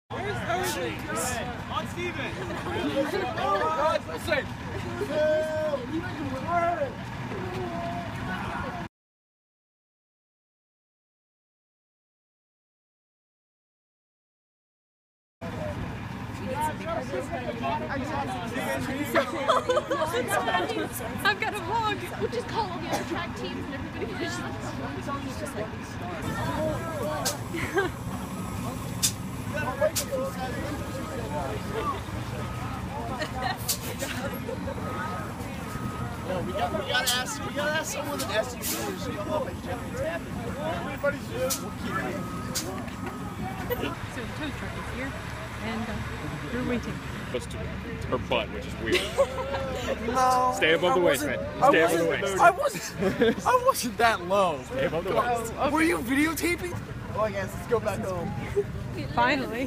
On Steven! I've got a vlog. We'll just call all the other track teams and everybody can just like... No, we gotta ask someone with an SUV to come up and gently tap it. Everybody's here. So the tow truck is here, and we're waiting. Her butt, which is weird. No. Stay above the waist, man. Stay above the waist. I wasn't that low. Stay above the waist. Okay. Were you videotaping? Oh, I guess. Let's go back home. Finally.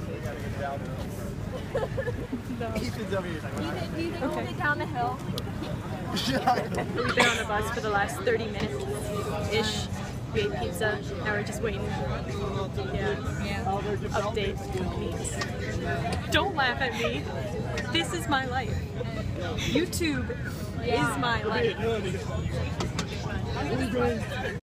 Ethan's over here. Okay. Down the hill. We've been on the bus for the last 30 minutes-ish. We ate pizza, now we're just waiting. Yeah. Update complete. Don't laugh at me. This is my life. YouTube is my life.